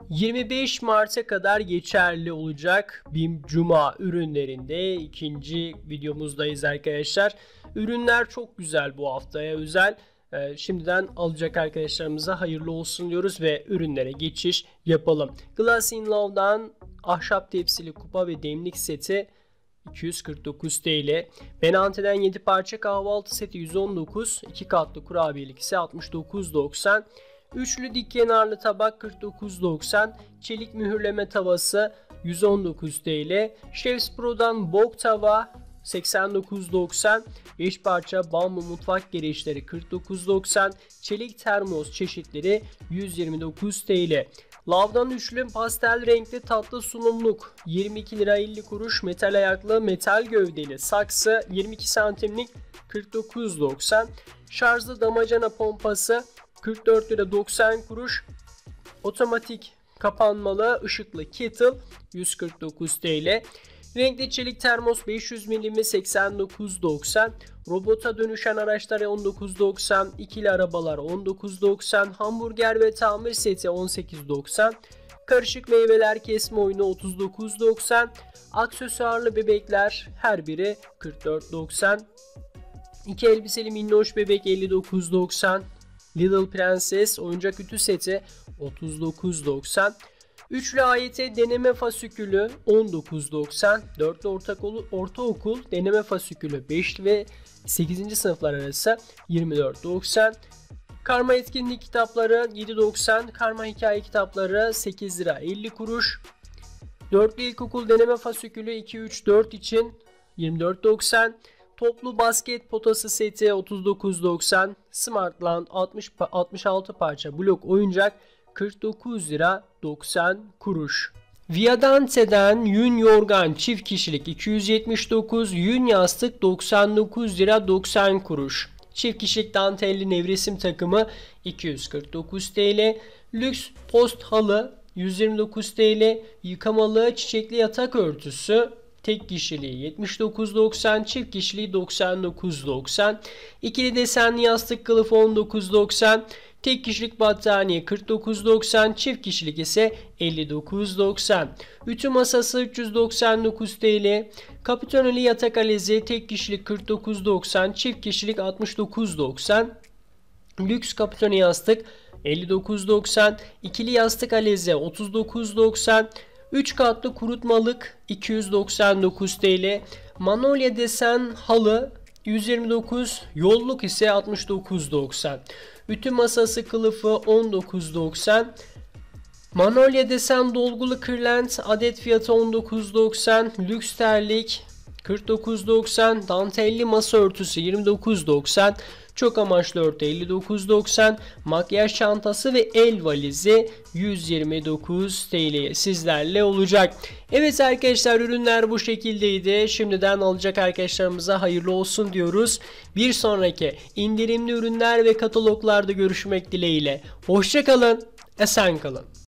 25 Mart'a kadar geçerli olacak BİM Cuma ürünlerinde ikinci videomuzdayız arkadaşlar. Ürünler çok güzel, bu haftaya özel. Şimdiden alacak arkadaşlarımıza hayırlı olsun diyoruz ve ürünlere geçiş yapalım. Glass in Love'dan ahşap tepsili kupa ve demlik seti 249 TL. Benante'den 7 parça kahvaltı seti 119. 2 katlı kurabiyelik ise 69,90. Üçlü dik kenarlı tabak 49,90. Çelik mühürleme tavası 119 TL. Chef's Pro'dan bok tava 89,90. 5 parça bambu mutfak gereçleri 49,90. Çelik termos çeşitleri 129 TL. Love'dan üçlü pastel renkli tatlı sunumluk 22 lira 50 kuruş. Metal ayaklı metal gövdeli saksı 22 santimlik 49,90. Şarjlı damacana pompası 44 lira 90 kuruş. Otomatik kapanmalı ışıklı kettle 149 TL. Renkli çelik termos 500 mm 89,90. Robota dönüşen araçlar 19,90. İkili arabalar 19,90. Hamburger ve tamir seti 18,90. Karışık meyveler kesme oyunu 39,90. Aksesuarlı bebekler her biri 44,90. İki elbiseli minnoş bebek 59,90. Little Princess oyuncak ütü seti 39,90. Üçlü AYT deneme fasikülü 19,90. Dörtlü ortaokul deneme fasikülü 5 ve 8. sınıflar arası 24,90. Karma etkinlik kitapları 7,90. Karma hikaye kitapları 8 lira 50 kuruş. Dörtlü ilkokul deneme fasikülü 2-3-4 için 24,90. Toplu basket potası seti 39,90. Smartland 66 parça blok oyuncak 49 lira 90 kuruş. Viadante'den yün yorgan çift kişilik 279, yün yastık 99 lira 90 kuruş. Çift kişilik dantelli nevresim takımı 249 TL. Lüks post halı 129 TL. Yıkamalı çiçekli yatak örtüsü tek kişiliği 79,90, çift kişiliği 99,90. İkili desenli yastık kılıfı 19,90. Tek kişilik battaniye 49,90, çift kişilik ise 59,90. Ütü masası 399 TL. Kapitoneli yatak alezi tek kişilik 49,90, çift kişilik 69,90. Lüks kapitone yastık 59,90. İkili yastık alezi 39,90. 3 katlı kurutmalık 299 TL. Manolya desen halı 129, yolluk ise 69,90. Ütü masası kılıfı 19,90. Manolya desen dolgulu kırlent adet fiyatı 19,90. Lüks terlik 49,90. Dantelli masa örtüsü 29,90. Çok amaçlı örtü 59,90. Makyaj çantası ve el valizi 129 TL'ye sizlerle olacak. Evet arkadaşlar, ürünler bu şekildeydi. Şimdiden alacak arkadaşlarımıza hayırlı olsun diyoruz. Bir sonraki indirimli ürünler ve kataloglarda görüşmek dileğiyle. Hoşça kalın, esen kalın.